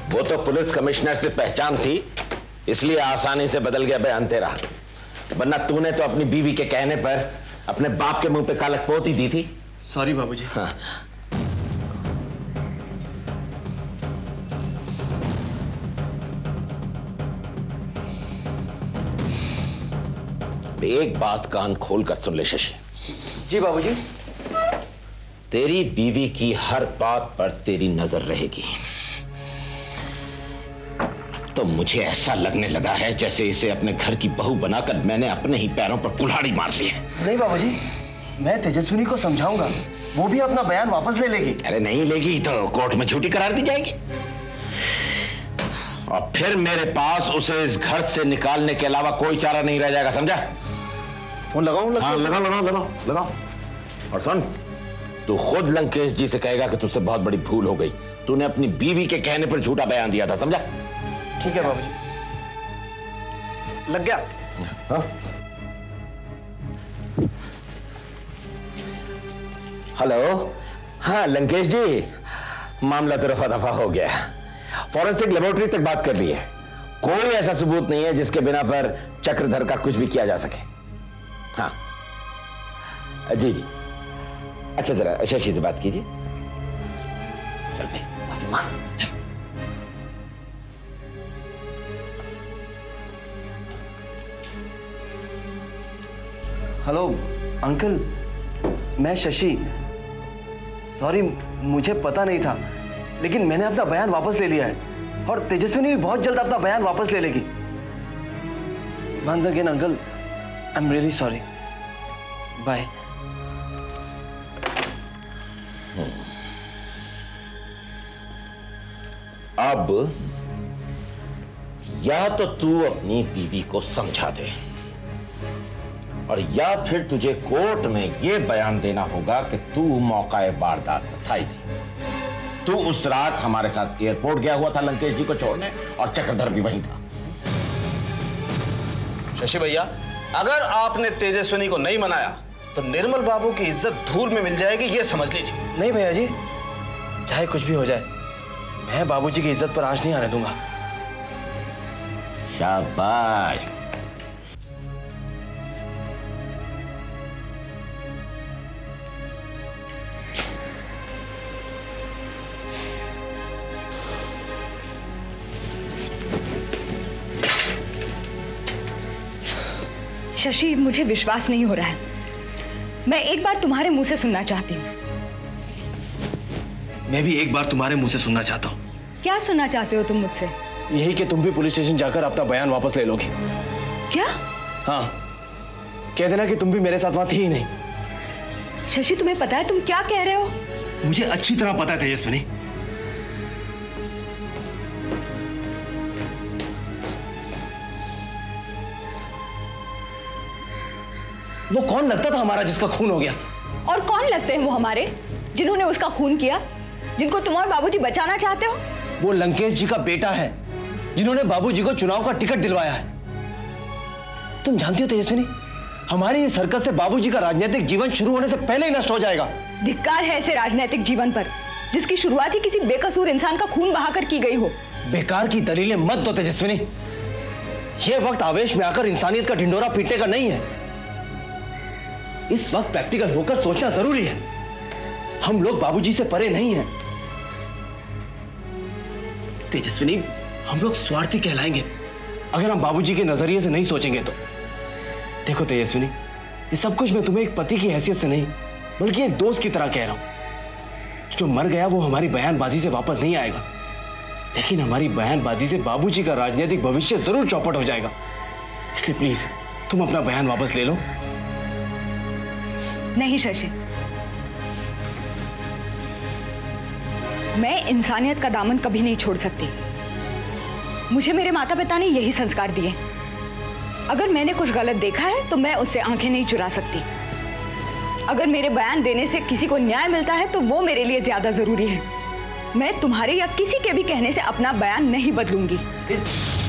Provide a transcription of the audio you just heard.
वो तो police commissioner से पहचान थी, इसलिए आसानी से बदल गया बयान तेरा, वरना तूने तो अपनी बीवी के कहने पर अपने बाप के मुंह पे कालक पोत ही दी थी। सॉरी बाबूजी। हाँ। एक बात कान खोल कर सुन ले शशि। जी बाबूजी। तेरी बीवी की हर बात पर तेरी नजर रहेगी, तो मुझे ऐसा लगने लगा है जैसे इसे अपने घर की बहू बनाकर मैंने अपने ही पैरों पर कुल्हाड़ी मार ली है। नहीं बाबूजी, मैं तेजस्विनी को समझाऊंगा, वो भी अपना बयान वापस ले लेगी। अरे नहीं लेगी तो कोर्ट में झूठी करार दी जाएगी, और फिर मेरे पास उसे इस घर से निकालने के अलावा कोई चारा नहीं रह जाएगा, समझा? फोन लगाऊं? हाँ लगाओ। और सुन, तू खुद लंकेश जी से कहेगा कि तुझसे बहुत बड़ी भूल हो गई, तूने अपनी बीवी के कहने पर झूठा बयान दिया था, समझा? ठीक है बाबूजी। लग गया? हाँ? हेलो, हाँ लंकेश जी, मामला तो रफा दफा हो गया, फॉरेंसिक लेबोरेटरी तक बात कर ली है, कोई ऐसा सबूत नहीं है जिसके बिना पर चक्रधर का कुछ भी किया जा सके। हाँ जी जी, अच्छा जरा शशि से बात कीजिए। चल भाई। हेलो अंकल, मैं शशि। सॉरी, मुझे पता नहीं था, लेकिन मैंने अपना बयान वापस ले लिया है, और तेजस्विनी भी बहुत जल्द अपना बयान वापस ले लेगी। Once again uncle, I am really sorry. Bye. अब या तो तू अपनी बीवी को समझा दे, और या फिर तुझे कोर्ट में यह बयान देना होगा कि तू मौकाए वारदात में था ही नहीं। तू उस रात हमारे साथ एयरपोर्ट गया हुआ था लंकेश जी को छोड़ने, और चक्रधर भी वहीं था। शशि भैया, अगर आपने तेजस्विनी को नहीं मनाया तो निर्मल बाबू की इज्जत धूल में मिल जाएगी, ये समझ लीजिए। नहीं भैया जी, चाहे कुछ भी हो जाए, मैं बाबूजी की इज्जत पर आंच नहीं आने दूंगा। शाबाश। शशि, मुझे विश्वास नहीं हो रहा है, मैं एक बार तुम्हारे मुंह से सुनना चाहती हूँ। मैं भी एक बार तुम्हारे मुंह से सुनना चाहता हूँ। क्या सुनना चाहते हो तुम मुझसे? यही कि तुम भी पुलिस स्टेशन जाकर अपना बयान वापस ले लोगी। क्या? हाँ, कह देना कि तुम भी मेरे साथ वहां थी ही नहीं। शशि, तुम्हें पता है तुम क्या कह रहे हो? मुझे अच्छी तरह पता है तेजस्विनी। वो कौन लगता था हमारा जिसका खून हो गया? और कौन लगते हैं वो हमारे जिन्होंने उसका खून किया, जिनको तुम और बाबूजी बचाना चाहते हो? वो लंकेश जी का बेटा है, जिन्होंने बाबूजी को चुनाव का टिकट दिलवाया है। तुम जानती हो तेजस्विनी, हमारी इस हरकत से बाबूजी का राजनीतिक जीवन शुरू होने से पहले ही नष्ट हो जाएगा। धिक्कार है ऐसे राजनीतिक जीवन पर जिसकी शुरुआत ही किसी बेकसूर इंसान का खून बहाकर की गई हो। बेकार की दलीलें मत दो तेजस्विनी, यह वक्त आवेश में आकर इंसानियत का ढिंडोरा पीटने का नहीं है। इस वक्त प्रैक्टिकल होकर सोचना जरूरी है। हम लोग बाबूजी से परे नहीं हैं। तेजस्विनी, हम लोग स्वार्थी कहलाएंगे अगर हम बाबूजी के नजरिए से नहीं सोचेंगे तो। देखो तेजस्विनी, ये सब कुछ मैं तुम्हें एक पति की हैसियत से नहीं बल्कि एक दोस्त की तरह कह रहा हूं। जो मर गया वो हमारी बयानबाजी से वापस नहीं आएगा, लेकिन हमारी बयानबाजी से बाबूजी का राजनीतिक भविष्य जरूर चौपट हो जाएगा। इसलिए प्लीज तुम अपना बयान वापस ले लो। नहीं शशि, मैं इंसानियत का दामन कभी नहीं छोड़ सकती। मुझे मेरे माता पिता ने यही संस्कार दिए। अगर मैंने कुछ गलत देखा है तो मैं उससे आंखें नहीं चुरा सकती। अगर मेरे बयान देने से किसी को न्याय मिलता है तो वो मेरे लिए ज्यादा जरूरी है। मैं तुम्हारे या किसी के भी कहने से अपना बयान नहीं बदलूंगी।